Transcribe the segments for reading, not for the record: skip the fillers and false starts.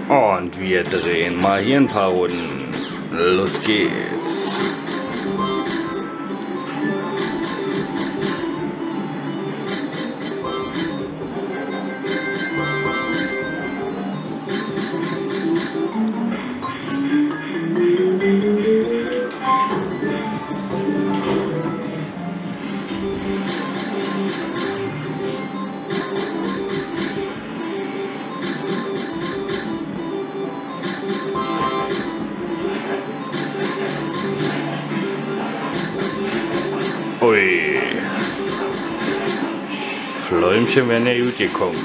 Und wir drehen mal hier ein paar Runden. Los geht's. Ui. Fläumchen wären ja gut gekommen.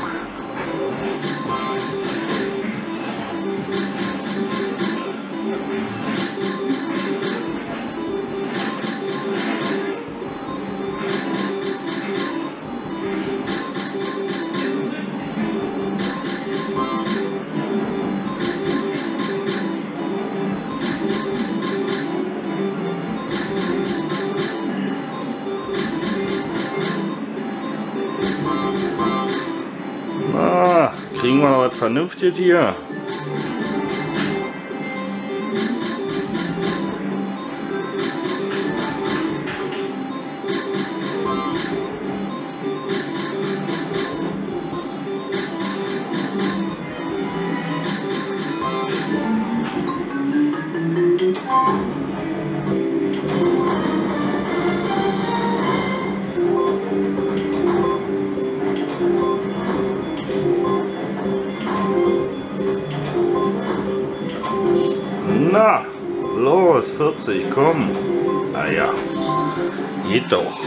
Kriegen wir noch was Vernünftiges hier? Na, los, 40, komm. Naja, geht doch.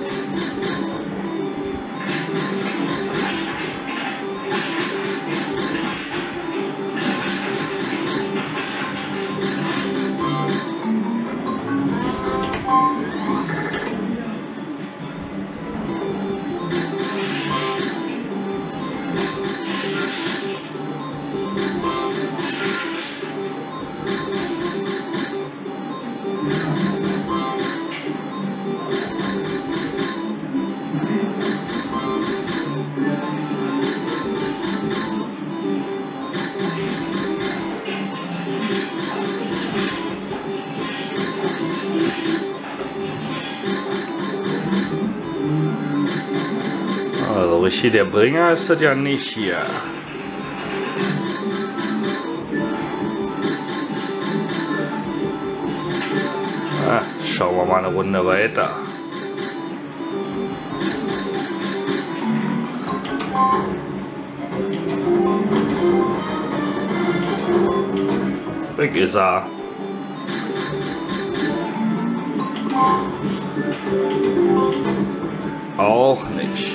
Also richtig der Bringer ist das ja nicht hier. Schauen wir mal eine Runde weiter. Weg ist er. Auch nicht.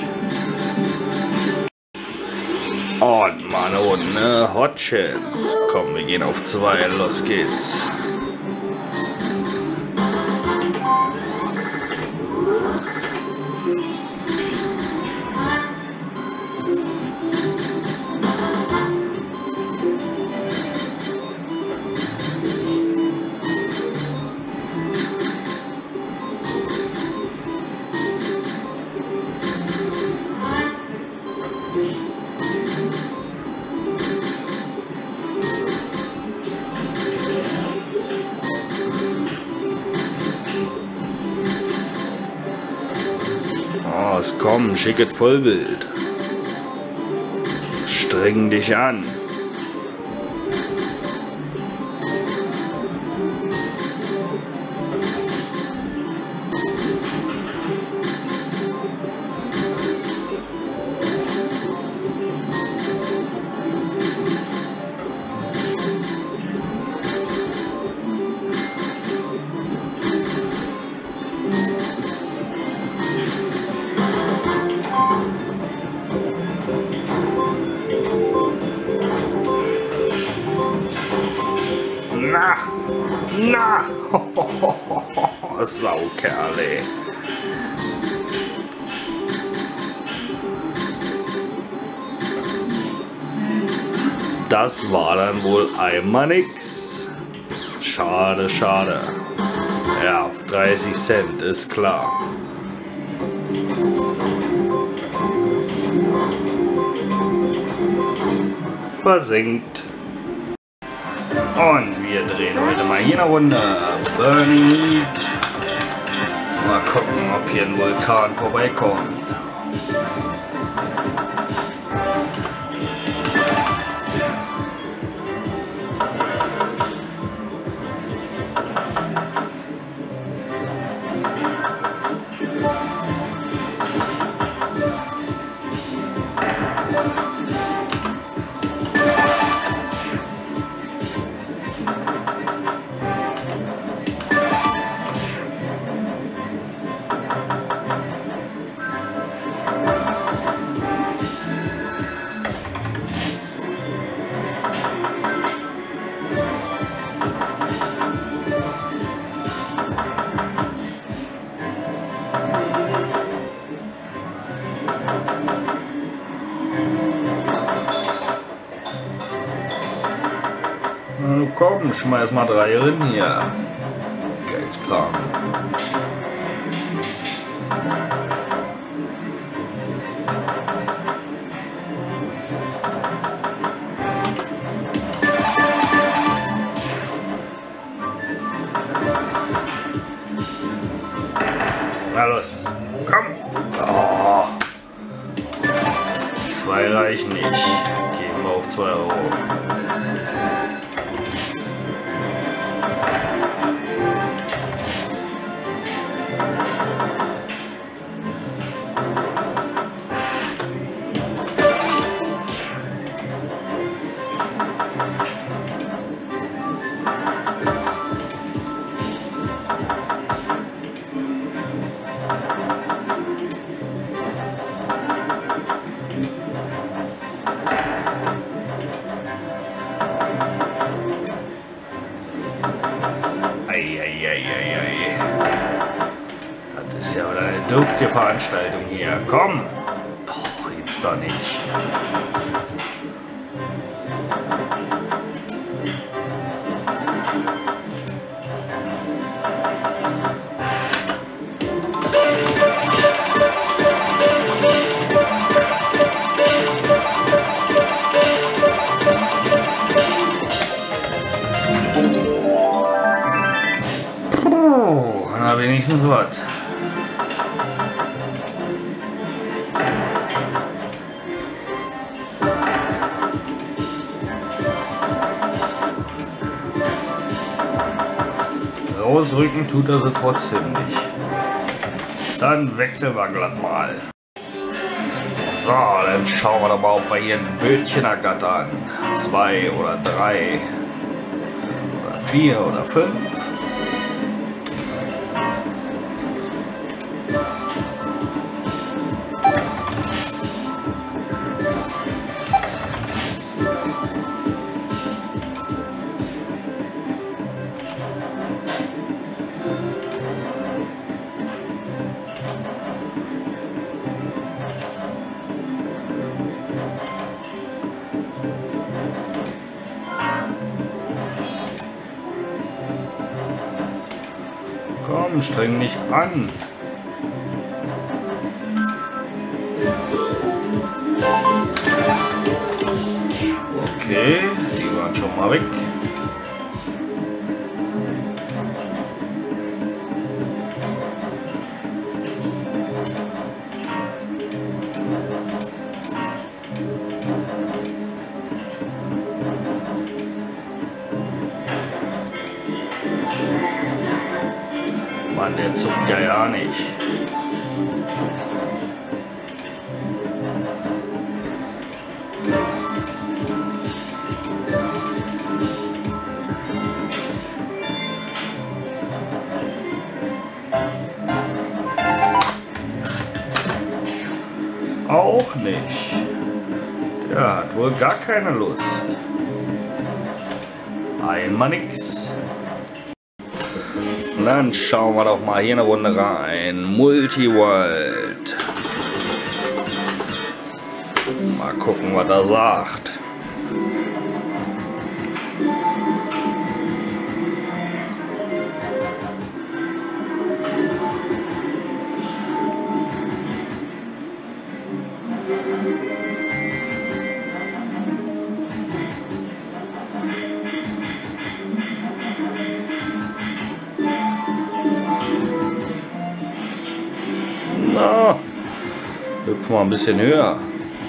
Und mal eine Runde Hot Chance. Komm, wir gehen auf 2. Los geht's. Komm, schicket Vollbild. Streng dich an. Na! Saukerle. Das war dann wohl einmal nix. Schade, schade. Ja, auf 30 Cent, ist klar. Versenkt. Und wir drehen heute mal hier eine Runde. Burning Heat. Mal gucken, ob hier ein Vulkan vorbeikommt. Na komm, schmeiß mal 3 rein hier. Geizkram. Na los, komm! Oh. 2 reichen nicht. Gehen wir auf 2 Euro. Eieieiei. Das ist ja wieder eine dürftige Veranstaltung hier. Komm! Boah, gibt's doch nicht. Na, wenigstens was. Rausrücken tut er sie trotzdem nicht. Dann wechseln wir glatt mal. So, dann schauen wir doch mal, ob wir hier ein Bötchen ergattern. 2 oder 3 oder 4 oder 5. Komm, streng dich an. Okay, die waren schon mal weg. Mann, der zuckt ja nicht. Auch nicht. Der hat wohl gar keine Lust. Einmal nix. Dann schauen wir doch mal hier eine Runde rein. Multiworld. Mal gucken, was er sagt. Hüpfen wir ein bisschen höher.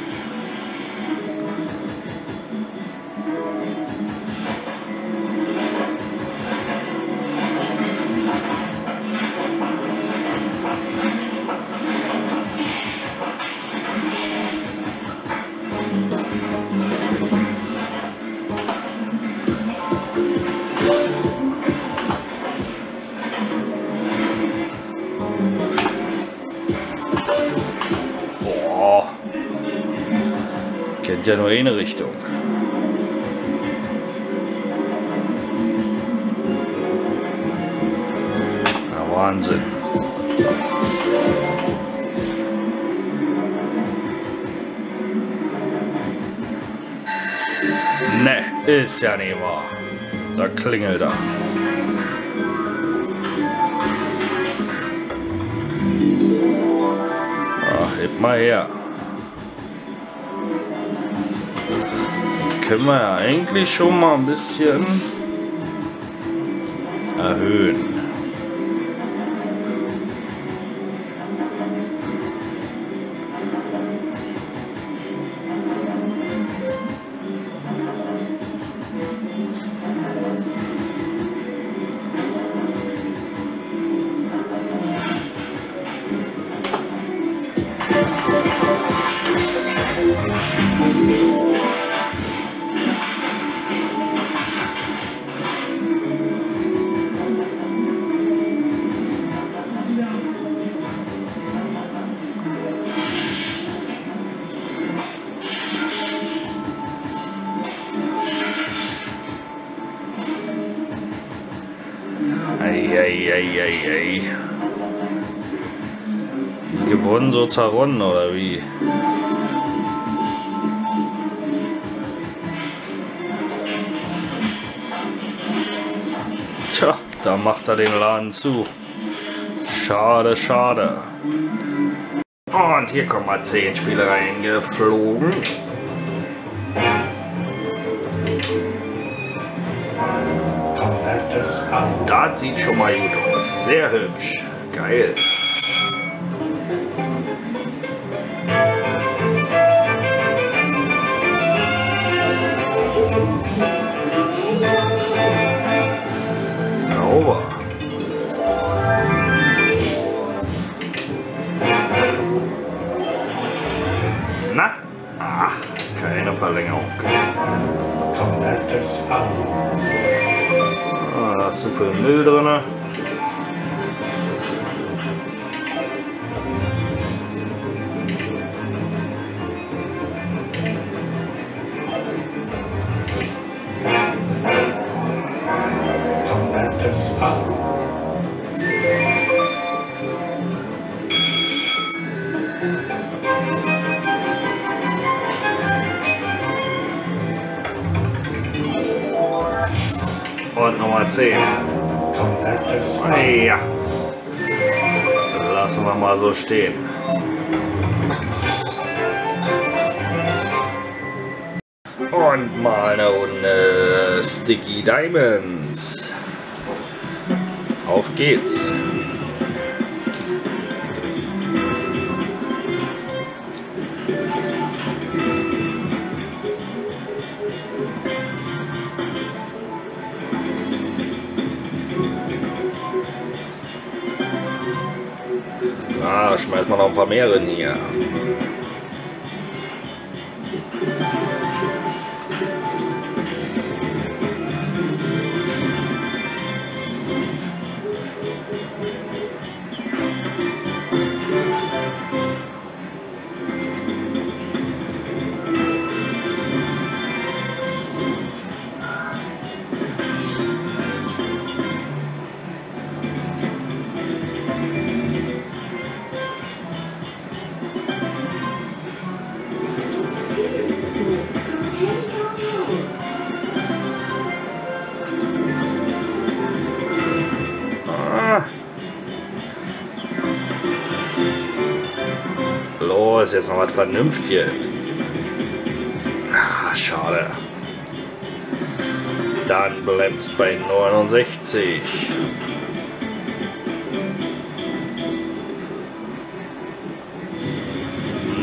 Kennt ja nur eine Richtung. Na, Wahnsinn. Ne, ist ja nicht wahr. Da klingelt er. Ach, heb mal her. Können wir ja eigentlich schon mal ein bisschen erhöhen. Ei. Wie gewonnen, so zerronnen, oder wie? Tja, da macht er den Laden zu. Schade, schade. Und hier kommen mal 10 Spieler reingeflogen. Das sieht schon mal gut aus. Sehr hübsch. Geil. Sauber. Na? Ach, keine Verlängerung. Da hast du viel Müll drin. Und Nummer 10. Ja. Lassen wir mal so stehen. Und mal eine Runde Sticky Diamonds. Auf geht's. Ah, schmeißen wir noch ein paar mehr in hier. Los, jetzt noch was Vernünftiges. Ah, schade. Dann bleibt's bei 69.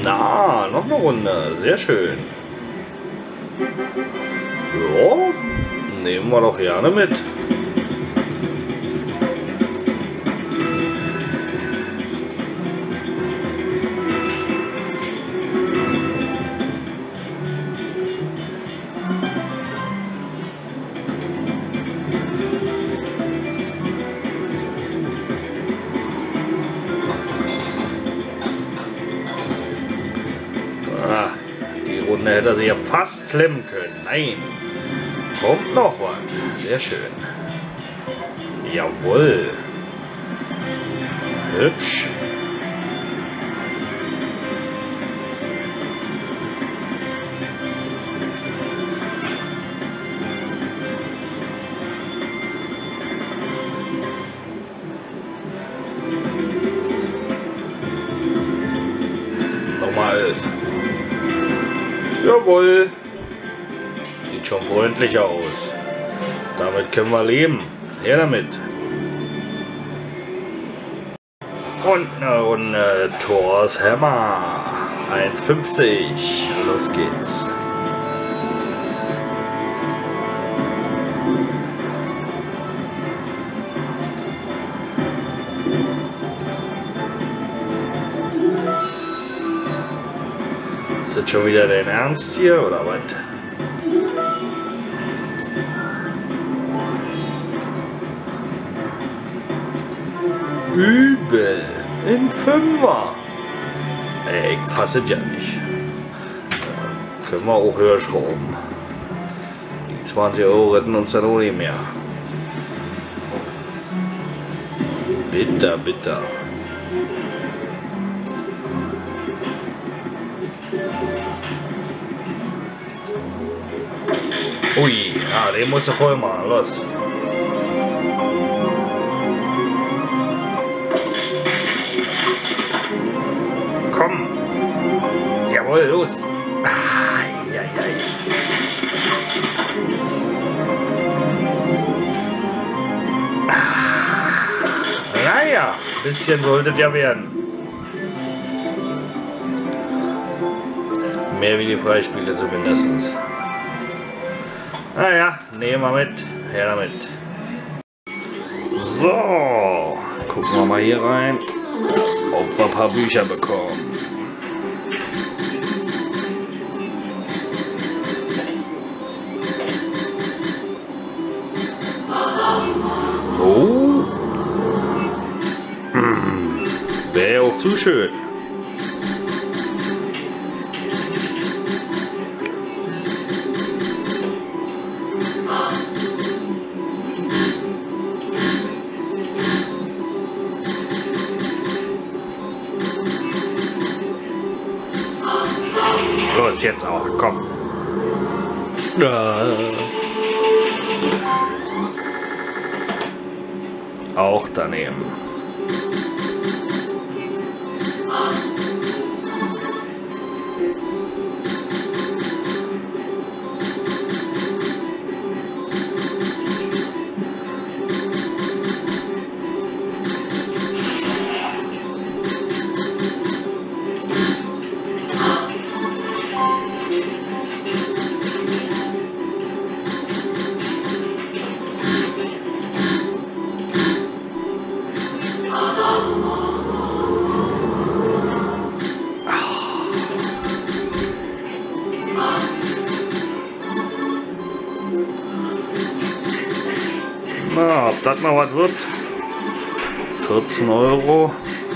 Na, noch eine Runde. Sehr schön. Ja, nehmen wir doch gerne mit. Die Runde hätte er sich ja fast klemmen können. Nein. Kommt noch was. Sehr schön. Jawohl. Hübsch. Nochmal 11. Jawohl. Sieht schon freundlich aus. Damit können wir leben. Her damit. Und eine Runde Thors Hammer. 1,50. Los geht's. Ist das schon wieder dein Ernst hier oder was? Übel. Im Fünfer. Ey, ich fasse es ja nicht. Können wir auch höher schrauben. Die 20 Euro retten uns dann auch nicht mehr. Bitter, bitter. Ui, ja, den musst du voll machen. Los. Komm. Jawohl, los. Naja, ein bisschen sollte es ja werden. Mehr wie die Freispiele zumindest. Naja, nehmen wir mit. Her damit. So, gucken wir mal hier rein, ob wir ein paar Bücher bekommen. Oh. Wäre auch zu schön. Los, jetzt auch, komm. Auch daneben. Na, ob das mal was wird? 14 Euro.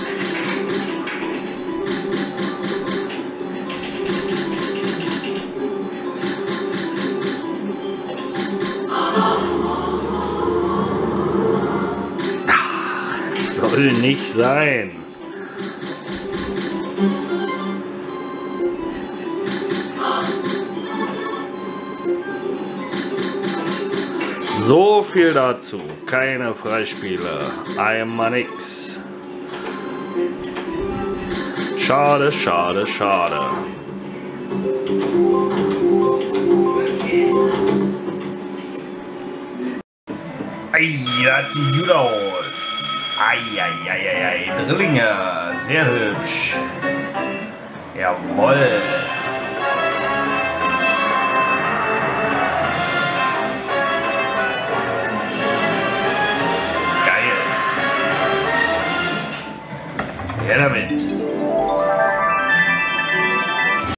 Soll nicht sein. So viel dazu. Keine Freispiele. Einmal nix. Schade, schade, schade. Ei, das sieht gut aus. Ei, Drillinge. Sehr hübsch. Jawohl. Geil. Her damit.